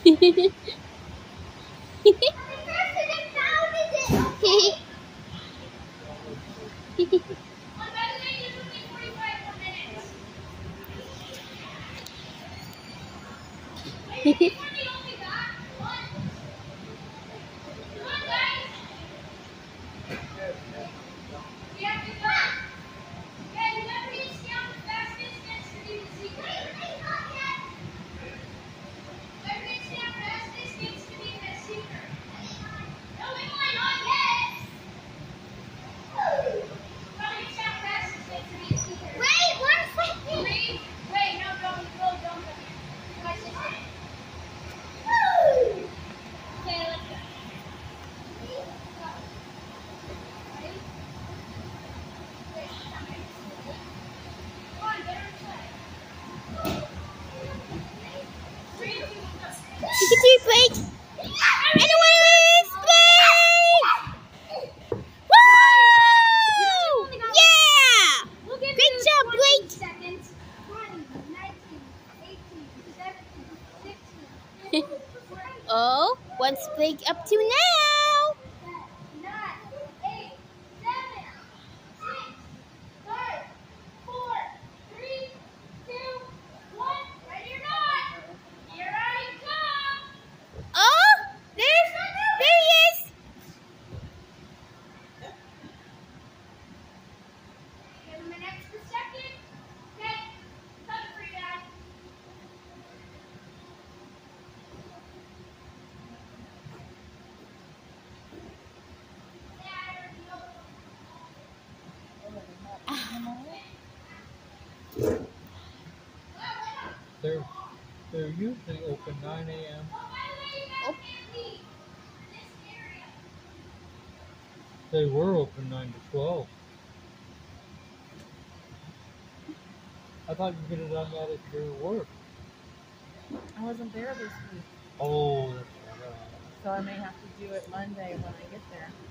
You can do Blake. Anyone else, Blake? Woo! Yeah! Great job, Blake. 20, 19, 18, 17, 16. Oh, what's Blake up to now? 9, 8, 7, 6, 5, 4, 3, 2, 1. Ready or not? Here I come. Oh, there he is. Give him an extra second. Okay, coming for you guys. They're usually open 9 a.m. They were open 9 to 12. I thought you could have done that at your work. I wasn't there this week, Oh, that's right. so I may have to do it Monday when I get there.